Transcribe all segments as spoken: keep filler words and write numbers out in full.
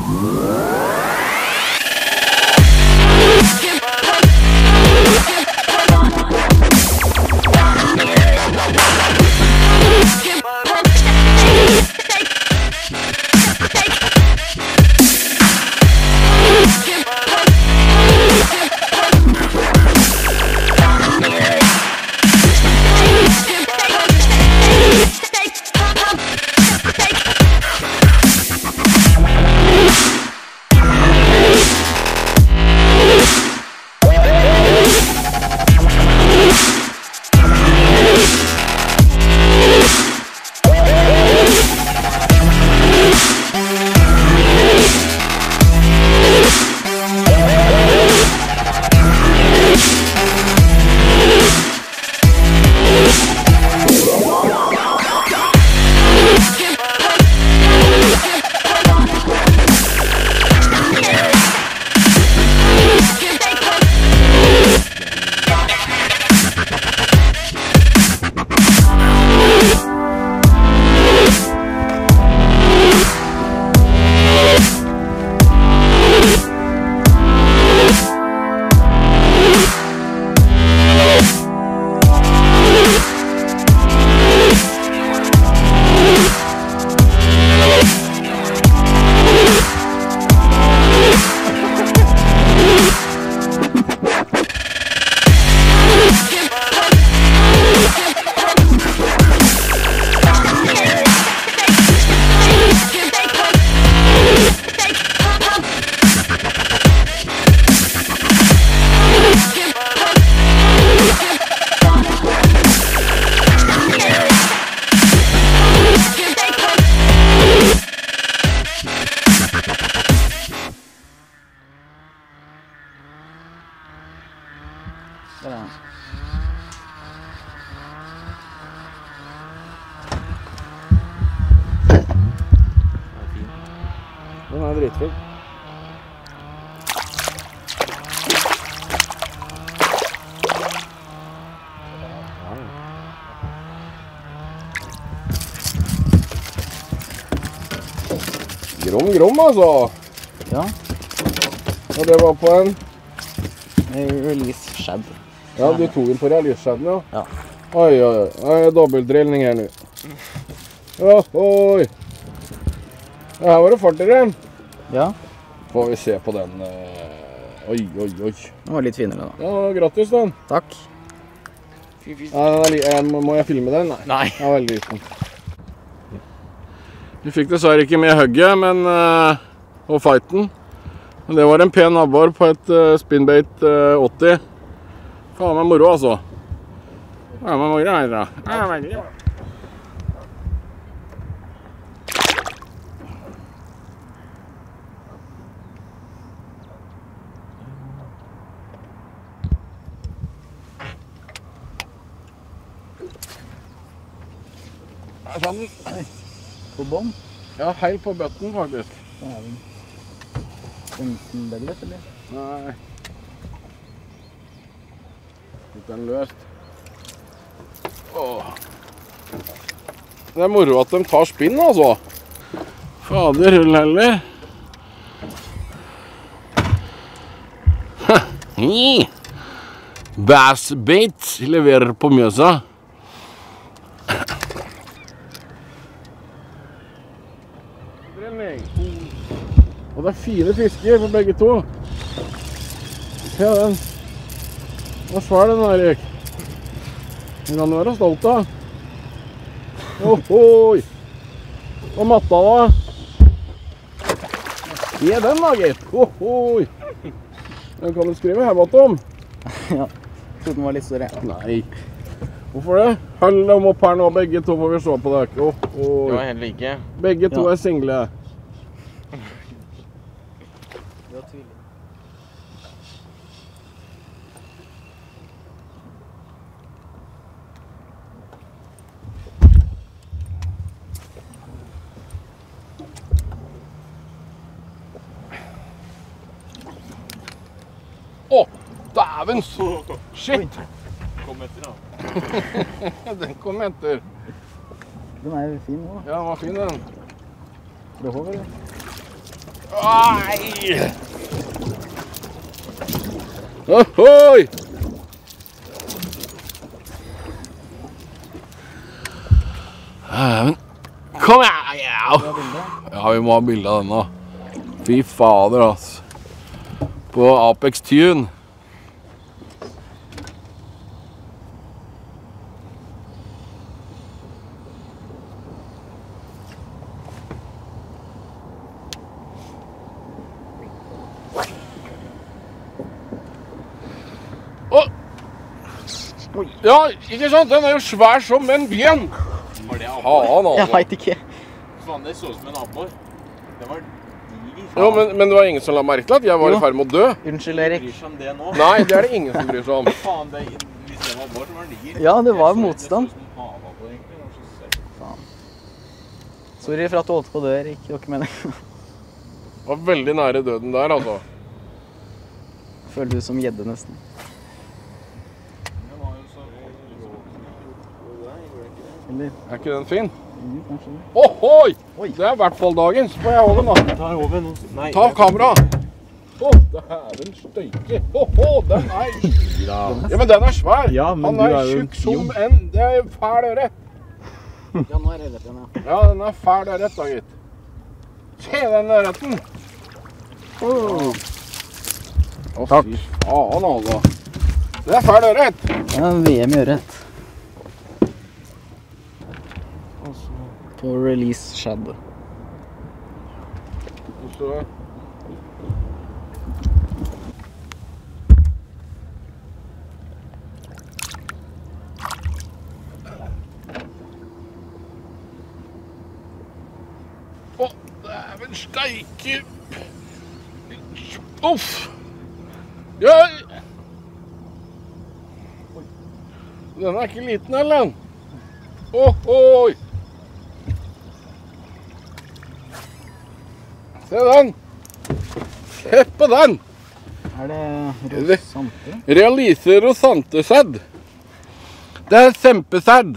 Den er dritfin. Grom, grom altså. Ja. Og det var på en... Release shad. Ja, du tog den på release shadden, ja. Ja. Oi, oi, oi. Det er dobbeltdrillning her nå. Ja, oi. Her var det fart i den. Ja. Får vi se på den. Oi, oi, oi. Den var litt finere da. Ja, grattis den. Takk. Ja, må jeg filme den? Nei. Nei. Den er veldig liten. Du fikk dessverre ikke med hugget, men, og fighten. Men det var en pen abbor på et spinbait åtti. Faen meg moro, altså. Ja, men moro her da. Ja, veldig bra. Der sa den. På bånd? Ja, helt på bøtten faktisk. Så er den femten bellet, eller? Nei. Litt den løst. Åh. Det er moro at de tar spinn, altså. Fader, hull heller. Bassbait leverer på Mjøsa. Og det er fine fisker på begge to. Se den. Hva svær den, Erik? Den kan du være stolt av. Ohoi! Og matta da. Se den da, gitt. Ohoi! Den kan du skrive her bakom. Ja, jeg trodde den var litt større. Nei. Hvorfor det? Hold dem opp her nå, begge to får vi se på dere. Ohoi. Det var helt like. Begge to Ja. er single. Det var tydelig. Å, dæven! Shit! Kom etter da. Den kom etter. Den er jo fin nå da. Ja, den var fin den. Prøv over det. Ai! Ohoi! Men kom her, ja! Ja, vi må ha bilde av denne. Fy fader, ass. På Apex Tune. Ja, ikke sant? Den er jo svær som en ben. Var det abbor? Faen, altså. Jeg vet ikke. Faen, det så ut som en abbor. Det var diger. Jo, men, men det var ingen som la merke til at jeg var Jo. i ferd med å dø. Unnskyld, Erik. Bryr seg om det nå. Nei, det er det ingen som bryr seg om. Faen, det, hvis det var abbor, så var den diger. Ja, det var så- motstand. Det så ut som en havabbor, egentlig. Det var så søtt. Sorry for at du holdt på å dø, Erik. Det var ikke meningen. Var veldig nære døden der, altså. Følte du som gjedde nesten. Det var jo så... Nei, gjorde jeg ikke det? Eller? Er ikke den fin? Mm, kanskje det. Ohoi! Oi. Det er i hvert fall dagens. Får jeg holde den da? Ta over noen... Nei. Ta kamera. Åh, dæven støyke. Åhå, den er... Ja, men den er svær. Ja, men Han du er er jo tjukk som en... Det er fæl ørret. Ja, nå er det rett igjen, ja. Ja, den er fæl ørret da, gitt. Se den ørreten. Oh. Å, fy faen, altså. Det er fæl ørret. Ja, V M gjør rett. På Release Shadow. Og så... Å, dæven steike. Uff. Ja. Den er ikke liten, Ellen. Ohoi. Se den. Se på den. Er det Det- Rosante? Realise rosantesedd. Det er kjempesedd.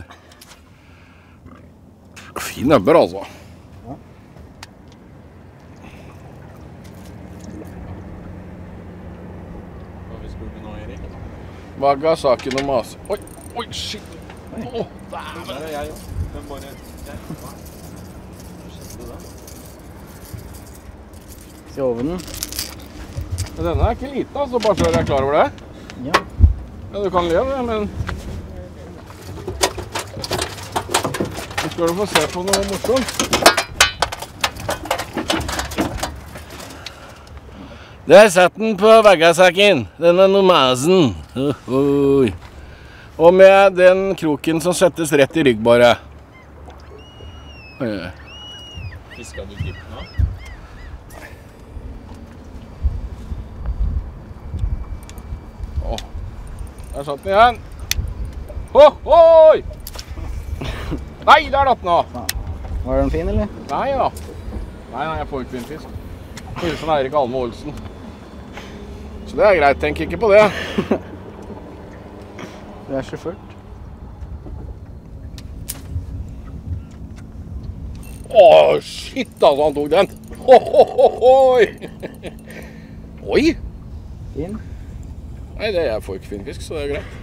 Fin øbber, altså. Hva vi spurte nå, Erik? Wagasaki no mas. Oi, oi, shit. Åh, Der er jeg jo. Men bare... Der. Hva? Hva skjedde da? Se ovnen. Men denne er ikke liten, altså, bare så jeg er klar over det. Ja. Ja, du kan le av det, men... Så skal du få se på noe morsomt. Der satt den på Wagasakin, denne nomasen. Ohoi. Og med den kroken som settes rett i rygg, bare. Oi, oi. Fisket du dypt nå? Åh, der satt den igjen. Ohoi! Nei, der datt den av. Var den fin, eller? Nei da. Nei, nei, jeg får ikke fin fisk. Hilsen Eirik Alme Olsen. Så det er greit, tenk ikke på det. Du er så fullt. Åh, shit altså, han tok den. Hohohoi! Oi! Fin. Nei, det, jeg får ikke fin fisk, så det er greit.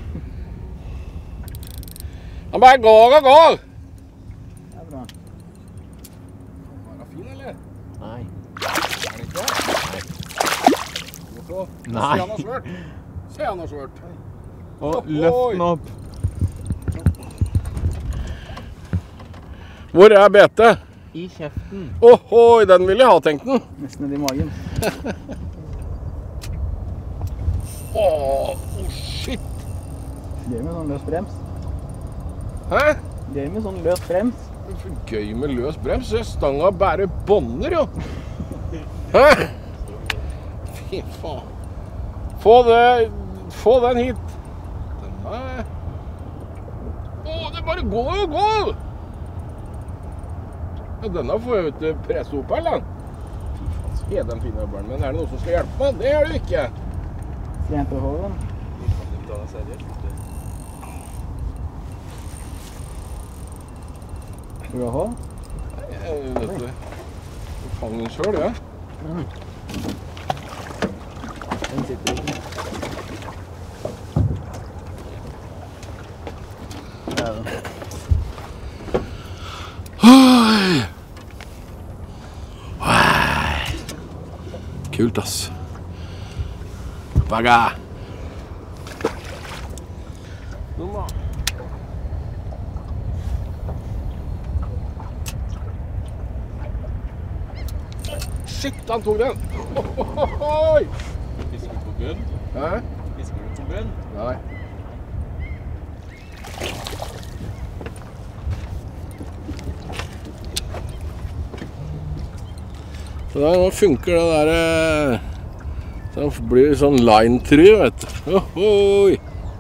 Han bare går og går. Det er bra. Er den fin, eller? Nei. Er den ikke? Nei. Nei. Se, han har svørt. Se, han har svørt. Og løft den opp. Hvor er bete? I kjeften. Ohoi, den vil jeg ha, tenkt den. Nesten ned i magen. Åh, oh, shit. Gøy med sånn løs brems. Hæ? Gøy med sånn løs brems. For gøy med løs brems. Så stanga bærer bånder, jo. Hæ? Fy faen. Få det, få den hit. Den er... Åh, det bare går og går. Ja, denne får jeg ut til presse opp, eller? Fy faen, se den fine øbberen. Men er det noen som skal hjelpe meg? Det er det ikke. Skal jeg hente hålen? Kan du ta deg seriøst? Eh, Skal du ha hål? Jeg vet det. Fang den selv, ja. Den sitter ikke. Det er den. Oi. Kult, ass. Bagga. Shit, han tok den. Oi. Fisker du på bunn? Hæ? Fisker du på bunn? Nei. Så da nå funker det der, eh, så det blir sånn line-try, vet du. Ohoi!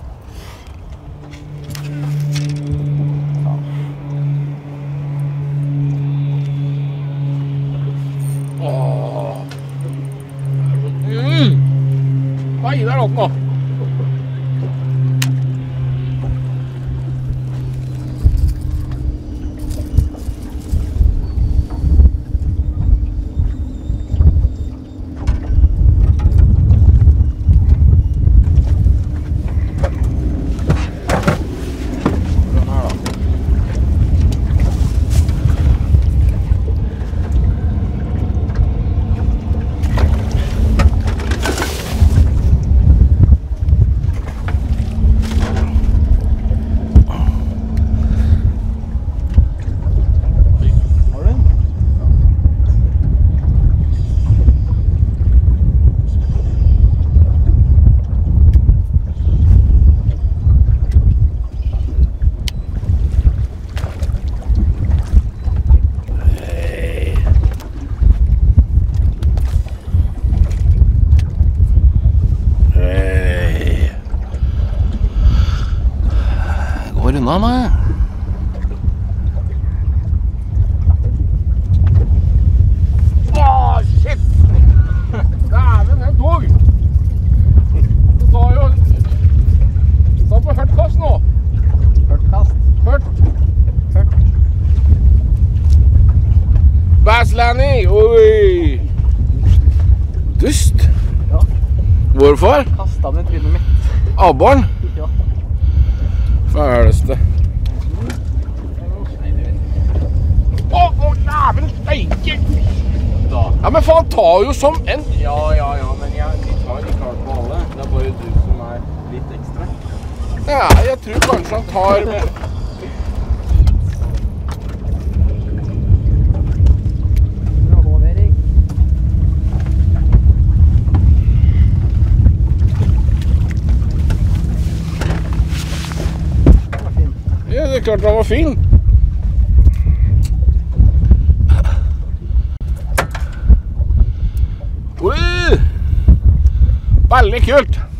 Åh. Mm. Oi, der er den nå. Unna meg. Åh, shit! Dæven, den tog! Det tar jo... Det tar på hørt kast nå. Hørt kast. Hørt. Hørt. Bass Lanny, oi! Dust. Ja. Hvorfor? Kastet den i trynet mitt. Abborren? Ja. Fæleste. Å, å, dæven steike! Ja, men faen, tar jo som en... Ja, ja, ja, men jeg, de tar ikke klart på alle. Det er bare du som er litt ekstra. Ja, jeg tror kanskje han tar... Bravo, Erik. Den var fin. Ja, det er klart han var fin. Oi! Veldig kult.